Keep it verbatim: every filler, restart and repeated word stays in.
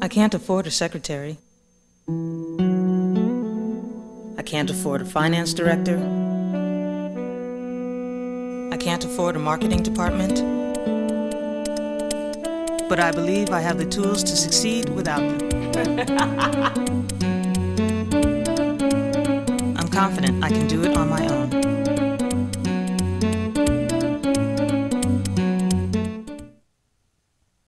I can't afford a secretary. I can't afford a finance director. I can't afford a marketing department. But I believe I have the tools to succeed without them. I'm confident I can do it on my own.